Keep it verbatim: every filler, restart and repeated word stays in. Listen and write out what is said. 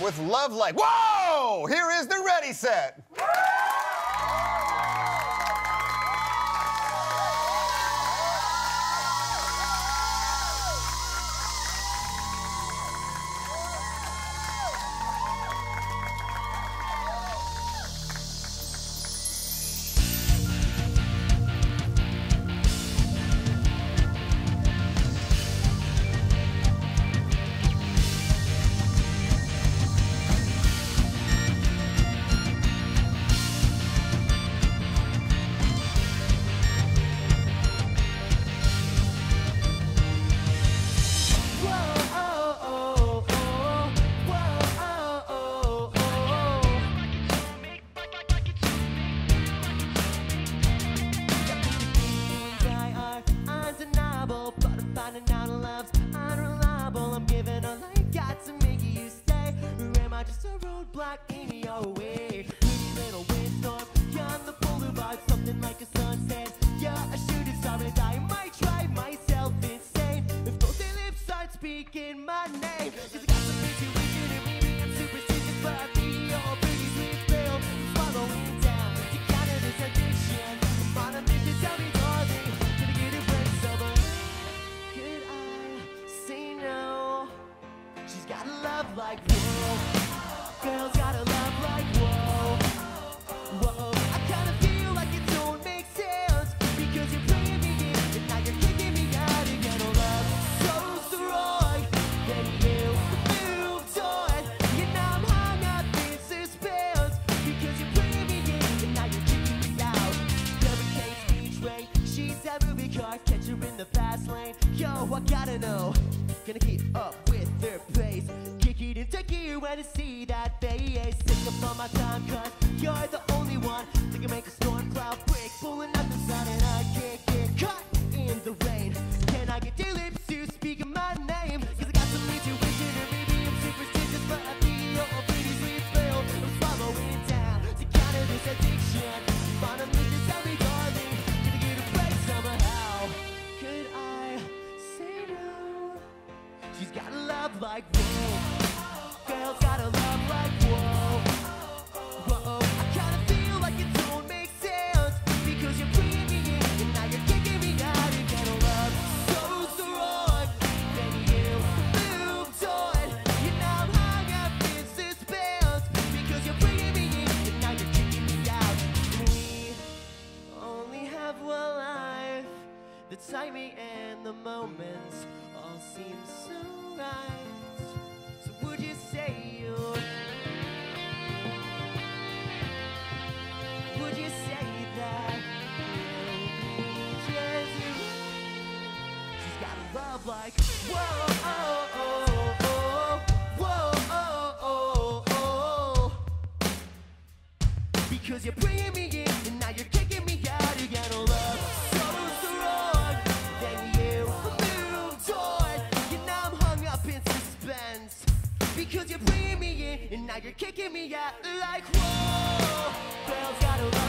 with Love Like... Whoa! Here is the Ready Set. Block in your way. Pretty little windstorm, you're on the boulevard, something like a sunset. You're a shooting star and I might drive myself insane if both their lips aren't speaking my name. Cause I got some intuition and maybe I'm superstitious, but I feel your pretty sweet pill swallowing down to counter this addiction. I'm on a mission, tell me darling, can I get a break sober? Could I say no? She's got a love like whoa. Girls gotta love like whoa, whoa. I kinda feel like it don't make sense because you're playing me in and now you're kicking me out again. Oh, love so strong, then you moved on. And now I'm hung up in suspense because you're playing me in and now you're kicking me out. Cover case each way, she's a movie car, catch her in the fast lane. Yo, I gotta know, gonna keep up with her pace. Kick it into gear when I see that face. Sick up on my time, cause you're the only one that can make a storm cloud break. Pulling up the sun and I can't get caught in the rain. Can I get your lips to speak my name? Cause I got some intuition or maybe I'm superstitious, but I feel a pretty sweet spell I'm swallowing down to counter this addiction. On a mission, tell me darling, can I get a break somehow? Could I say no? She's got a love like whoa. Girls got a love like whoa, whoa. I kinda feel like it don't make sense because you're bringing me in and now you're kicking me out again. Oh, love so strong, then you moved on. You now I'm hung up in suspense because you're bringing me in and now you're kicking me out. We only have one life. The timing and the moments all seem so right. Would you say you? Would you say that? She's got a love like whoa, oh, oh, oh, whoa, oh, oh, oh. Because you're bringing me in and now you're kicking me out again. Oh, love so strong, then you moved on. You now I'm hung up in suspense. Because you're bringing me in and now you're kicking me out like whoa. Girls gotta love